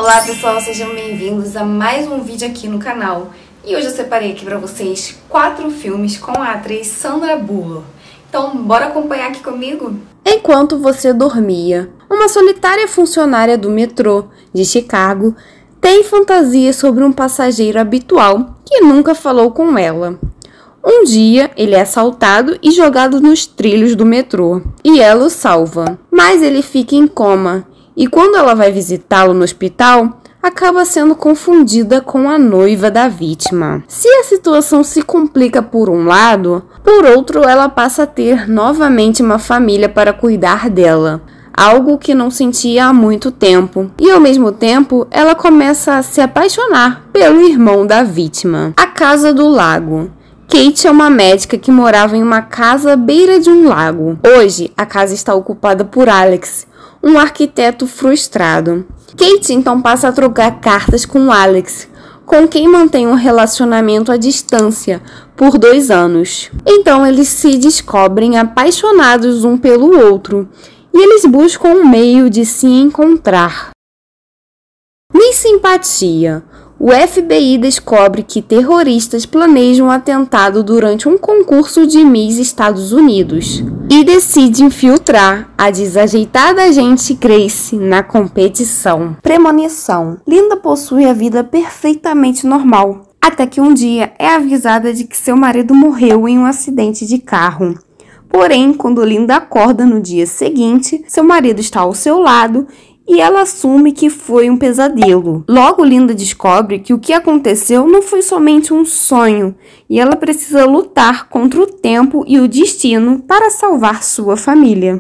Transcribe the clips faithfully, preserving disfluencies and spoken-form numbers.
Olá pessoal, sejam bem-vindos a mais um vídeo aqui no canal. E hoje eu separei aqui pra vocês quatro filmes com a atriz Sandra Bullock. Então bora acompanhar aqui comigo? Enquanto você dormia, uma solitária funcionária do metrô de Chicago tem fantasias sobre um passageiro habitual que nunca falou com ela. Um dia, ele é assaltado e jogado nos trilhos do metrô, e ela o salva. Mas ele fica em coma, e quando ela vai visitá-lo no hospital, acaba sendo confundida com a noiva da vítima. Se a situação se complica por um lado, por outro ela passa a ter novamente uma família para cuidar dela, algo que não sentia há muito tempo. E ao mesmo tempo, ela começa a se apaixonar pelo irmão da vítima. A Casa do Lago. Kate é uma médica que morava em uma casa à beira de um lago. Hoje, a casa está ocupada por Alex, um arquiteto frustrado. Kate então passa a trocar cartas com Alex, com quem mantém um relacionamento à distância por dois anos. Então eles se descobrem apaixonados um pelo outro e eles buscam um meio de se encontrar. Miss Simpatia. O F B I descobre que terroristas planejam um atentado durante um concurso de Miss Estados Unidos e decide infiltrar a desajeitada agente Grace na competição. Premonição. Linda possui a vida perfeitamente normal, até que um dia é avisada de que seu marido morreu em um acidente de carro. Porém, quando Linda acorda no dia seguinte, seu marido está ao seu lado e ela assume que foi um pesadelo. Logo, Linda descobre que o que aconteceu não foi somente um sonho e ela precisa lutar contra o tempo e o destino para salvar sua família.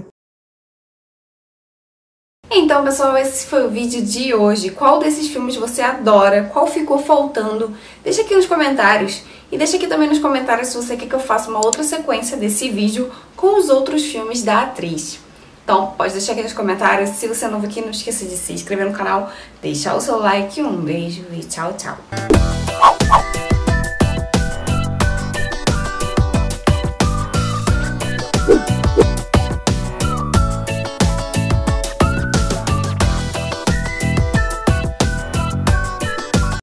Então pessoal, esse foi o vídeo de hoje. Qual desses filmes você adora? Qual ficou faltando? Deixa aqui nos comentários. E deixa aqui também nos comentários se você quer que eu faça uma outra sequência desse vídeo com os outros filmes da atriz. Então, pode deixar aqui nos comentários. Se você é novo aqui, não esqueça de se inscrever no canal, deixar o seu like. Um beijo e tchau, tchau.